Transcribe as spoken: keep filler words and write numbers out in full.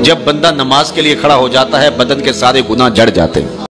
जब बंदा नमाज के लिए खड़ा हो जाता है बदन के सारे गुनाह जड़ जाते हैं।